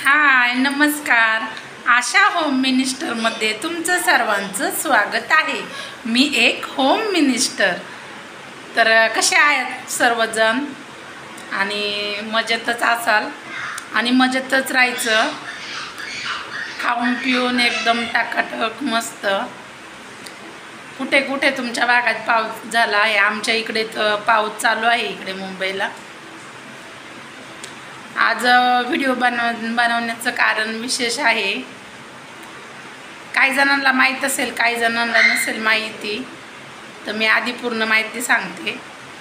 हाय नमस्कार। आशा होम मिनिस्टरमध्ये तुमचं सर्वांचं स्वागत आहे। मी एक होम मिनिस्टर। तर कसे आहेत सर्वजण आणि मजेतच असाल आणि मजेतच राहायचं, खाऊन पिऊन एकदम टाकाटक मस्त। कुठे कुठे तुमच्या भागात पाऊस झाला आहे? आमच्या इकडे तर पाऊस चालू आहे इकडे मुंबईला। आज व्हिडिओ बनवण्याचं कारण विशेष आहे। काही जणांना माहीत असेल, काही जणांना नसेल माहिती, तर मी आधी पूर्ण माहिती सांगते।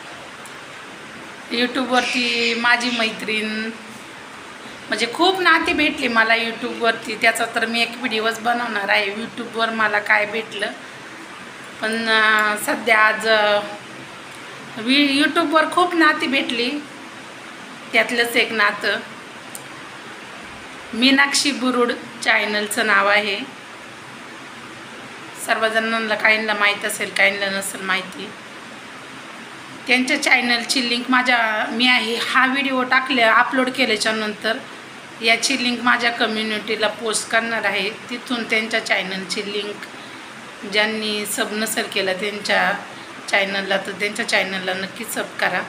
यूट्यूबवरती माझी मैत्रीण म्हणजे खूप नाती भेटली मला यूट्यूबवरती, त्याचा तर मी एक व्हिडिओच बनवणार आहे यूट्यूबवर मला काय भेटलं। पण सध्या आज यूट्यूबवर खूप नाती भेटली, त्यातलंच एक नातं minaxiburud चॅनलचं नाव आहे। सर्वजणांना काहींना माहीत असेल, काहींना नसेल माहिती। त्यांच्या चॅनलची लिंक मी हा व्हिडिओ अपलोड केल्याच्या नंतर याची लिंक माझ्या कम्युनिटीला पोस्ट करणार आहे। तिथून त्यांच्या चॅनलची लिंक ज्यांनी सब नसेल केलं त्यांच्या चॅनलला, तर त्यांच्या चॅनलला नक्की सब करा।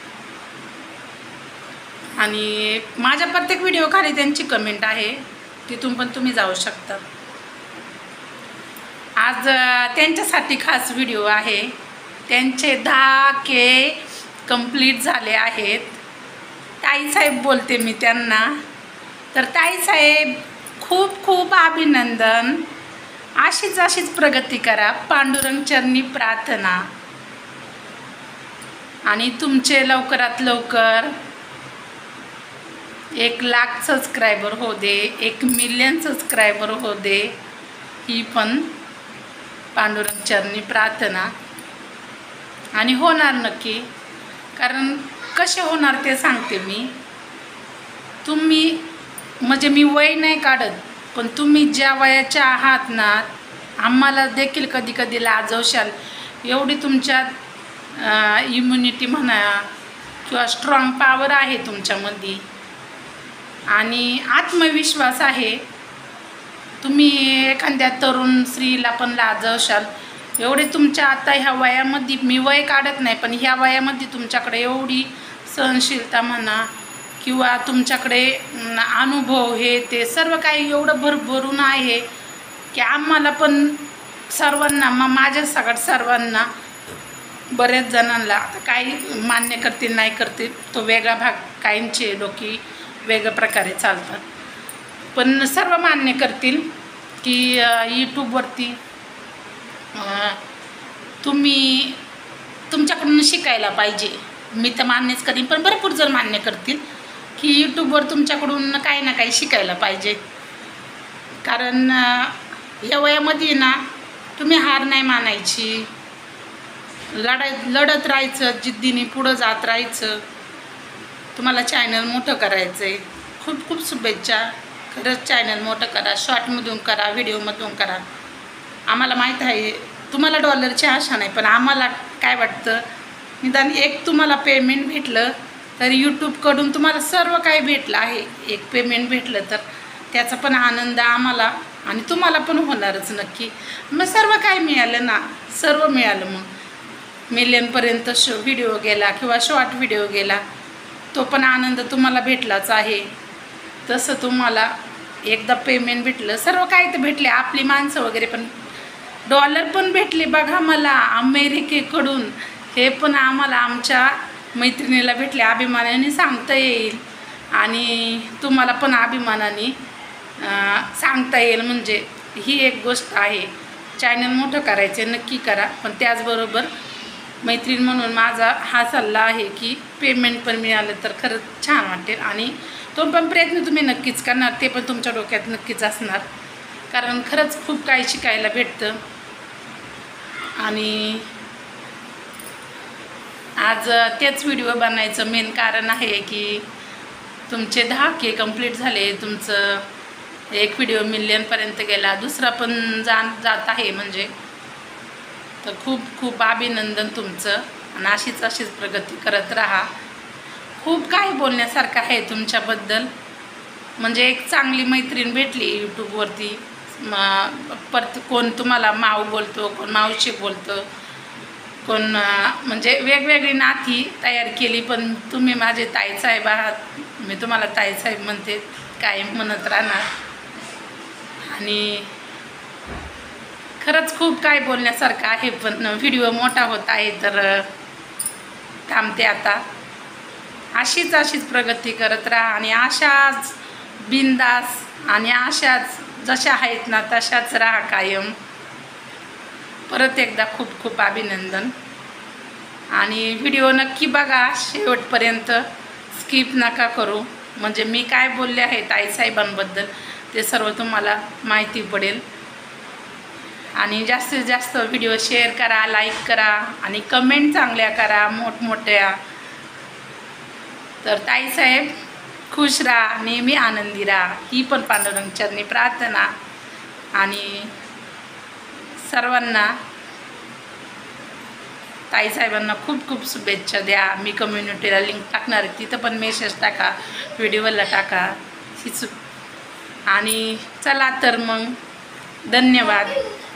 आणि माझ्या प्रत्येक व्हिडिओ खाली त्यांची कमेंट आहे, तिथून पण तुम्ही जाऊ शकता। आज त्यांच्यासाठी खास व्हिडिओ आहे। त्यांचे 10K कंप्लीट झाले आहेत। ताईसाहेब बोलते मी त्यांना। तर ताईसाहेब खूप खूप अभिनंदन। अशीच प्रगती करा, पांडुरंग चरणी प्रार्थना। आणि तुमचे लवकरात लवकर 1,00,000 सबस्क्रायबर हो दे, 1 मिलियन सबस्क्रायबर हो दे, ही पण पांडुरंग चरणी प्रार्थना। आणि होणार नक्की, कारण कसे होणार ते सांगते मी। तुम्ही म्हणजे मी वय नाही काढत, पण तुम्ही ज्या वयाच्या आहात ना, आम्हाला देखील कधी कधी लाजवशाल। एवढी तुमच्यात इम्युनिटी म्हणा किंवा स्ट्रॉंग पॉवर आहे तुमच्यामध्ये आणि आत्मविश्वास आहे। तुम्ही एखाद्या तरुण स्त्रीला पण लाजवशाल। एवढे तुमच्या आता ह्या वयामध्ये, मी वय काढत नाही, पण ह्या वयामध्ये तुमच्याकडे एवढी सहनशीलता म्हणा किंवा तुमच्याकडे अनुभव हे ते सर्व काही एवढं भरभरून आहे की आम्हाला पण सर्वांना, माझ्या सगळ्यात सर्वांना, बऱ्याच जणांना, आता काही मान्य करतील नाही करतील तो वेगळा भाग, काहींचे डोकी वेगळ्या प्रकारे चालतात, पण सर्व मान्य करतील की यूट्यूबवरती तुम्ही तुमच्याकडून शिकायला पाहिजे। मी तर मान्यच करीन, पण भरपूर जण मान्य करतील की यूट्यूबवर तुमच्याकडून काही ना काही शिकायला पाहिजे। कारण या वयामध्ये ना तुम्ही हार नाही मानायची, लढत राहायचं, जिद्दीने पुढं जात राहायचं। तुम्हाला चॅनल मोठं करायचं आहे। खूप खूप शुभेच्छा। खरंच चॅनल मोठं करा, शॉर्टमधून करा, व्हिडिओमधून करा। आम्हाला माहीत आहे तुम्हाला डॉलरची आशा नाही, पण आम्हाला काय वाटतं, निदान एक तुम्हाला पेमेंट भेटलं तर यूट्यूबकडून तुम्हाला सर्व काही भेटलं आहे। एक पेमेंट भेटलं तर त्याचा पण आनंद आम्हाला आणि तुम्हाला पण होणारच नक्की। मग सर्व काही मिळालं ना, सर्व मिळालं। मग मिलियनपर्यंत व्हिडिओ गेला किंवा शॉर्ट व्हिडिओ गेला, तो पण आनंद तुम्हाला भेटलाच आहे। तसं तुम्हाला एकदा पेमेंट भेटलं, सर्व काही तर भेटले, आपली माणसं वगैरे पण, डॉलर पण भेटले बघा मला अमेरिकेकडून। हे पण आम्हाला आमच्या मैत्रिणीला भेटले, अभिमानाने सांगता येईल आणि तुम्हाला पण अभिमानाने सांगता येईल। म्हणजे ही एक गोष्ट आहे। चॅनल मोठं करायचे नक्की करा, पण त्याचबरोबर मैत्रीण म्हणून माझा हा सल्ला आहे की पेमेंट पण मिळालं तर खरंच छान वाटेल। आणि तो पण प्रयत्न तुम्ही नक्कीच करणार, ते पण तुमच्या डोक्यात नक्कीच असणार, कारण खरंच खूप काही शिकायला भेटतं। आणि आज तेच व्हिडिओ बनायचं मेन कारण आहे की तुमचे 10K कंप्लीट झाले, तुमचं एक व्हिडिओ मिलियनपर्यंत गेला, दुसरा पण जात आहे। म्हणजे तर खूप खूप अभिनंदन तुमचं, आणि अशीच प्रगती करत राहा। खूप काही बोलण्यासारखं आहे तुमच्याबद्दल। म्हणजे एक चांगली मैत्रीण भेटली यूट्यूबवरती. कोण तुम्हाला माऊ बोलतो, कोण मावशी बोलतं, कोण म्हणजे वेगवेगळी नाती तयार केली. पण तुम्ही माझे ताईसाहेब आहात, मी तुम्हाला ताईसाहेब म्हणते, कायम म्हणत राहणार. आणि खरंच खूप काय बोलण्यासारखं आहे, पण व्हिडिओ मोठा होत आहे तर थांबते आता. अशीच प्रगती करत राहा आणि अशाच बिनधास्त आणि अशाच जशा आहेत ना तशाच राहा कायम. परत एकदा खूप खूप अभिनंदन. आणि व्हिडिओ नक्की बघा शेवटपर्यंत, स्किप नका करू. म्हणजे मी काय बोलले आहे ताईसाहेबांबद्दल ते सर्व तुम्हाला माहिती पडेल. आणि जास्तीत जास्त व्हिडिओ शेअर करा, लाईक करा आणि कमेंट चांगल्या करा मोठमोठ्या. तर ताईसाहेब खुश राहा, नेहमी आनंदी राहा, ही पण पांडुरंगचरणी प्रार्थना. आणि सर्वांना ताईसाहेबांना खूप खूप शुभेच्छा द्या. मी कम्युनिटीला लिंक टाकणार आहे, तिथं पण मेसेज टाका, व्हिडिओला टाका. आणि चला तर मग धन्यवाद.